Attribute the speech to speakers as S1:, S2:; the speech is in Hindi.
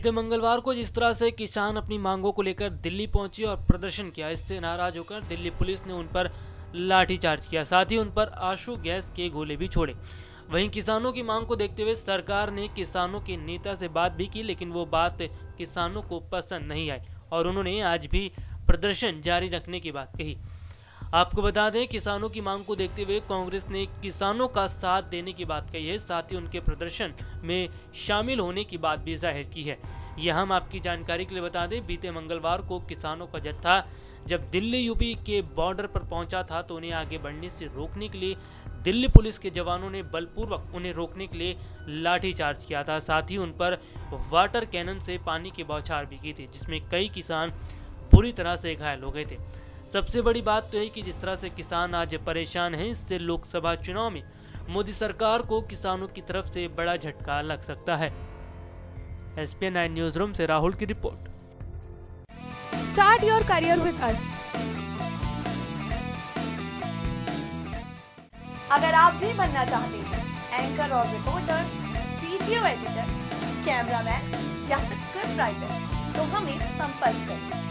S1: बीते मंगलवार को जिस तरह से किसान अपनी मांगों को लेकर दिल्ली पहुंचे और प्रदर्शन किया, इससे नाराज होकर दिल्ली पुलिस ने उन पर लाठीचार्ज किया, साथ ही उन पर आंसू गैस के गोले भी छोड़े। वहीं किसानों की मांग को देखते हुए सरकार ने किसानों के नेता से बात भी की, लेकिन वो बात किसानों को पसंद नहीं आई और उन्होंने आज भी प्रदर्शन जारी रखने की बात कही। आपको बता दें, किसानों की मांग को देखते हुए कांग्रेस ने किसानों का साथ देने की बात कही है, साथ ही उनके प्रदर्शन में शामिल होने की बात भी जाहिर की है। यह हम आपकी जानकारी के लिए बता दें, बीते मंगलवार को किसानों का जत्था जब दिल्ली यूपी के बॉर्डर पर पहुंचा था तो उन्हें आगे बढ़ने से रोकने के लिए दिल्ली पुलिस के जवानों ने बलपूर्वक उन्हें रोकने के लिए लाठीचार्ज किया था, साथ ही उन पर वाटर कैनन से पानी की बौछार भी की थी, जिसमें कई किसान बुरी तरह से घायल हो गए थे। सबसे बड़ी बात तो है कि जिस तरह से किसान आज परेशान हैं, इससे लोकसभा चुनाव में मोदी सरकार को किसानों की तरफ से बड़ा झटका लग सकता है। SPN 9 न्यूज रूम से राहुल की report.
S2: Start your career with us.
S3: अगर आप भी बनना चाहते हैं एंकर और रिपोर्टर, वीडियो एडिटर, कैमरामैन या फिर स्क्रिप्ट राइटर, तो हमें संपर्क करें।